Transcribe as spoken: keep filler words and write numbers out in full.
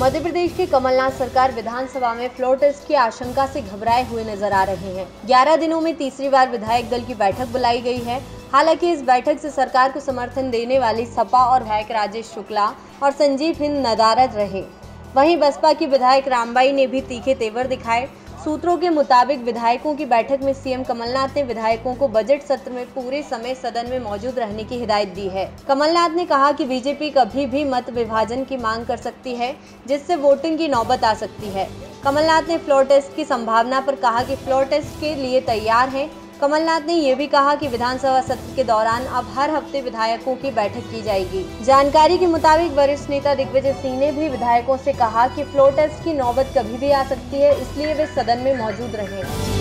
मध्य प्रदेश की कमलनाथ सरकार विधानसभा में फ्लोर टेस्ट की आशंका से घबराए हुए नजर आ रहे हैं। ग्यारह दिनों में तीसरी बार विधायक दल की बैठक बुलाई गई है। हालांकि इस बैठक से सरकार को समर्थन देने वाली सपा और विधायक राजेश शुक्ला और संजीव हिंद नदारद रहे। वहीं बसपा की विधायक रामबाई ने भी तीखे तेवर दिखाए। सूत्रों के मुताबिक विधायकों की बैठक में सीएम कमलनाथ ने विधायकों को बजट सत्र में पूरे समय सदन में मौजूद रहने की हिदायत दी है। कमलनाथ ने कहा कि बीजेपी कभी भी मत विभाजन की मांग कर सकती है, जिससे वोटिंग की नौबत आ सकती है। कमलनाथ ने फ्लोर टेस्ट की संभावना पर कहा कि फ्लोर टेस्ट के लिए तैयार हैं। कमलनाथ ने यह भी कहा कि विधानसभा सत्र के दौरान अब हर हफ्ते विधायकों की बैठक की जाएगी। जानकारी के मुताबिक वरिष्ठ नेता दिग्विजय सिंह ने भी विधायकों से कहा कि फ्लोर टेस्ट की नौबत कभी भी आ सकती है, इसलिए वे सदन में मौजूद रहें।